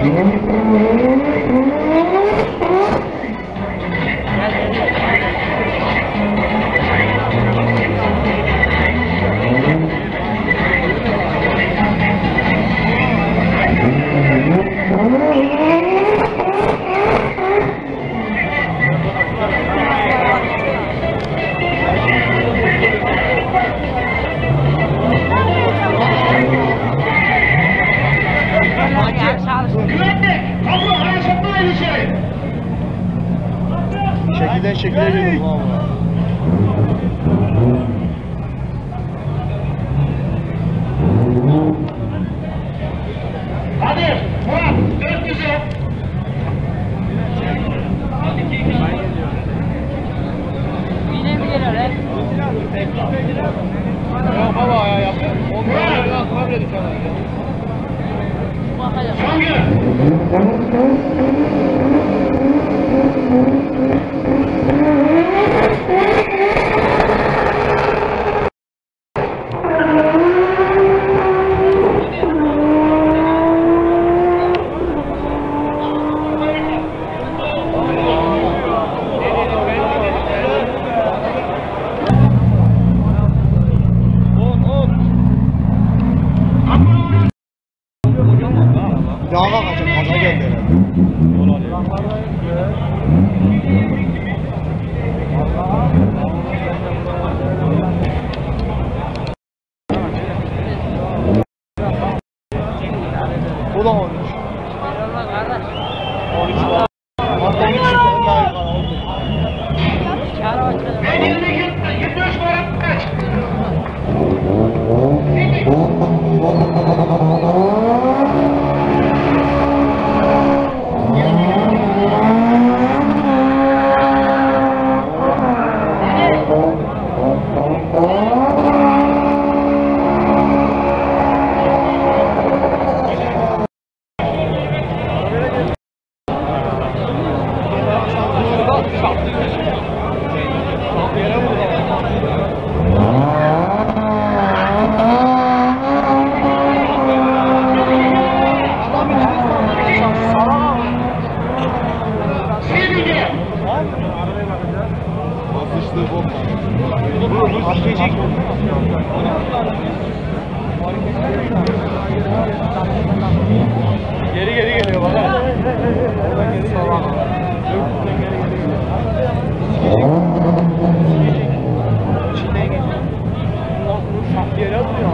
Şekilden şekile geliyorum valla. Hadi Murat 400'e. Yine mi geliyor lan? Yok baba ya yaptım. Ondan kabul edin sana. Songül. Dağa kaçacak, kaza geldi herhalde. Bu da 13. 13 var. Hatta 13 daha yukarı oldu. Ben 23 Murat kaç? Geri geliyor bana. Yere atıyor.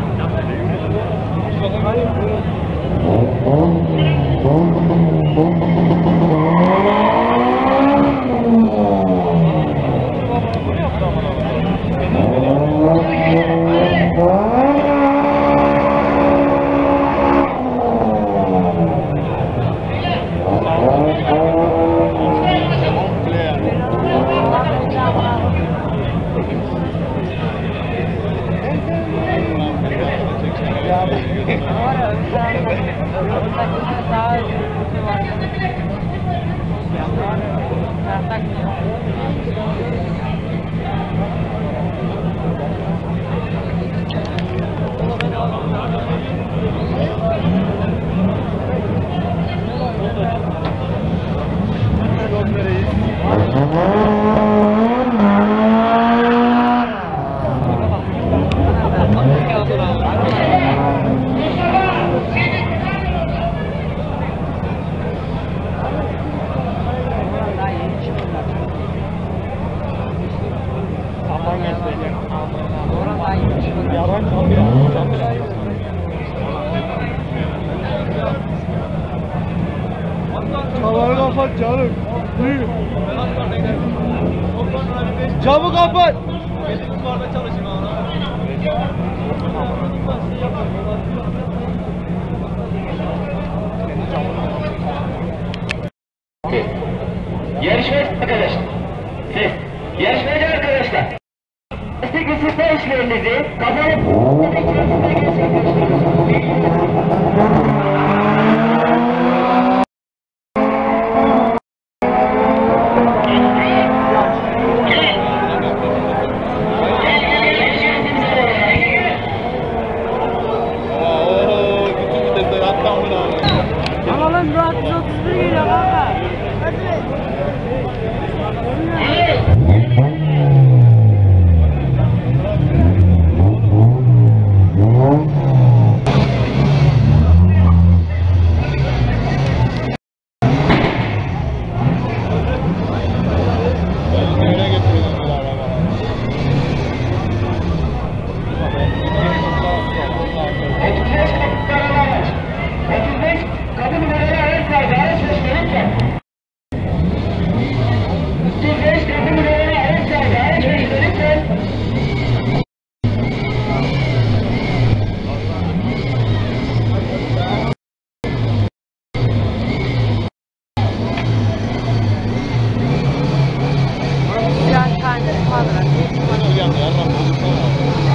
Çaları kapat canım. Buyur. Camı kapat. Yarışmacı arkadaşlar. Siz yarışmacı arkadaşlar. Destek ısıtma işleminizi kapalı içerisinde gerçekleştiriyorsunuz. Oğlum 431 geliyor kanka. Nereye getiriyorsun bu arabaları? Kapı numaralı araç var. Araç beşlenince. 35 kapı numaralı araç var. Araç beşlenince. Biraz tane kalır. Nasıl geldi? Yandan bozulsana.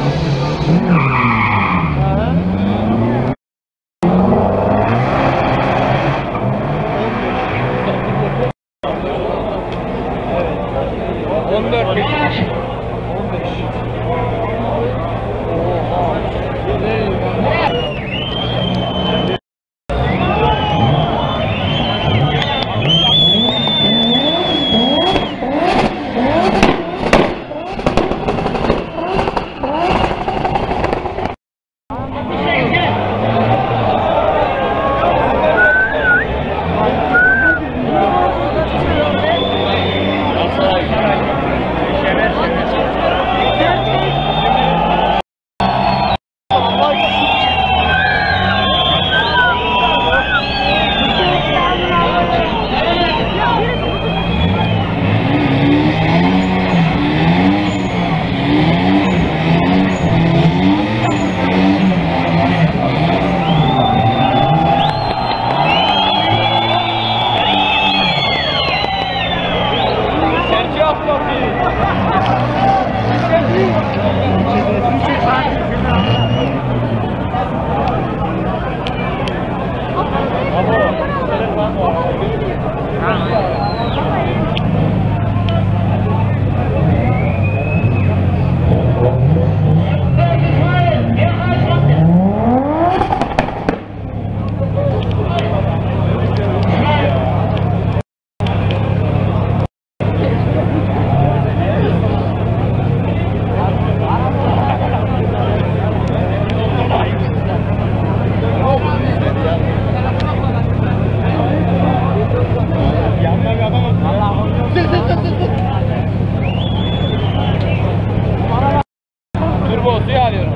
Turbo suyu alıyorum.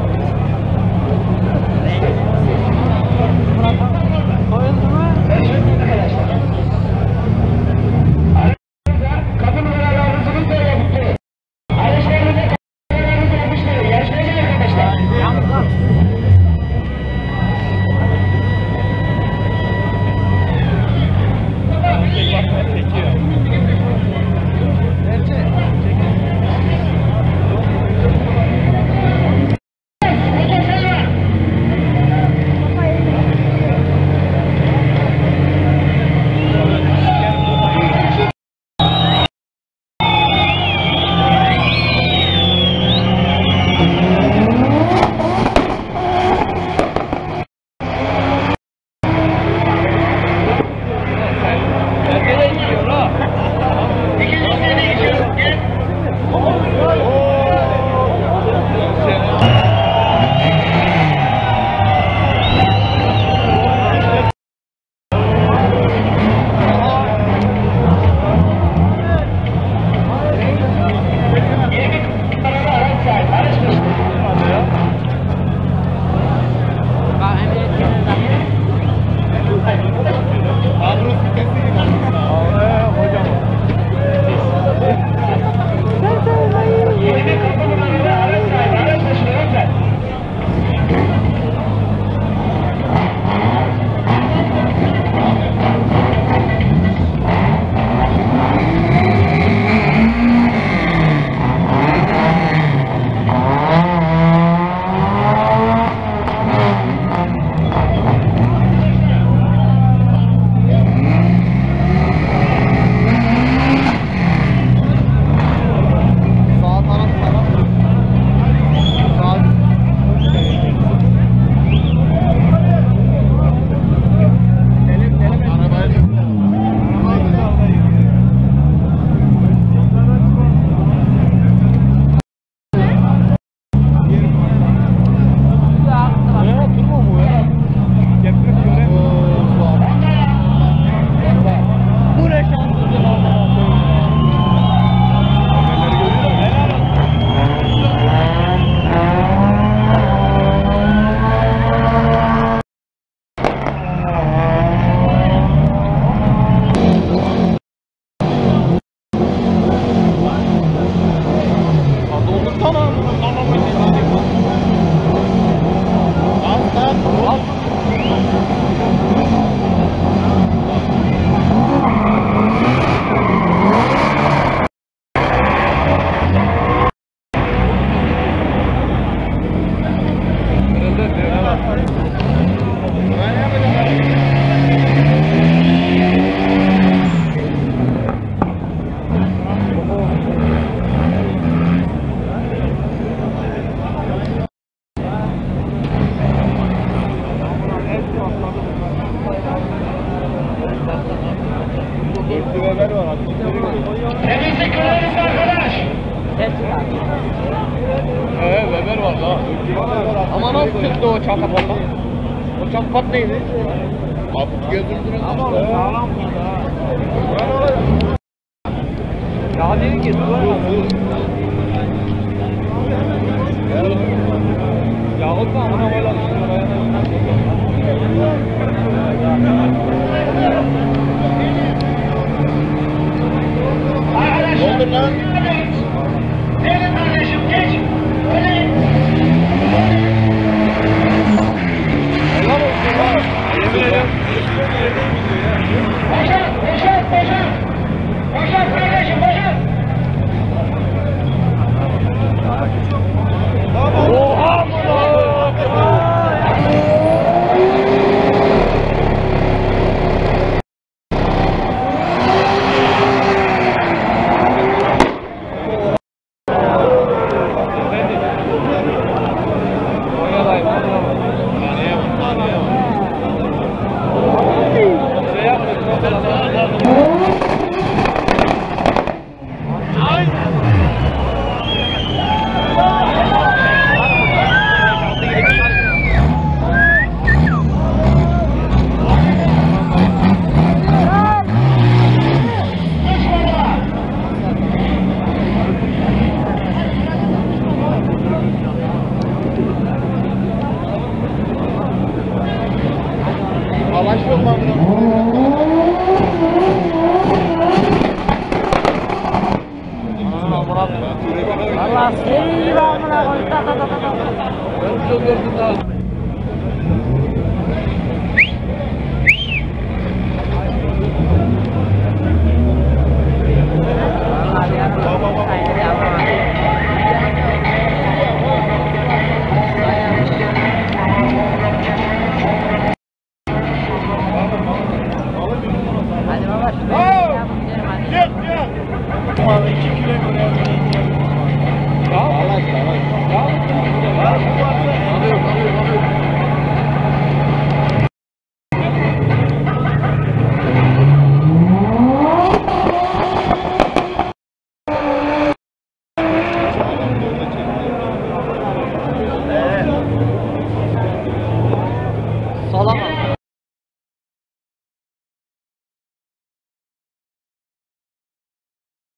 Kapı numaralı aracınız da yaptı. Araçlarınızda kapı numaralarınızı yapıştırın. Yarışmaya gelin arkadaşlar. o çanta patla? O çanta pat neydi? Abi gözündürün. Ama o sağlam mıydı ha? Ya değil ki. Ya o zaman buna böyle Doldur lan. Gelin kardeşim geç. Öyle. helal olsun lan. Yemin ederim. Boşalt, boşalt, boşalt. Boşalt kardeşim, boşalt. Oha! Alaş yok lan buna. Allah seni gibi amına koyayım. Ta ta ta ta ta. Ben çok gördüm daha. Abi yanına. Hayır yapma. Hadi baba şu beni yapıp gidelim hadi. Abi 2 kilo göre. Ya. Alaş alaş. Ya.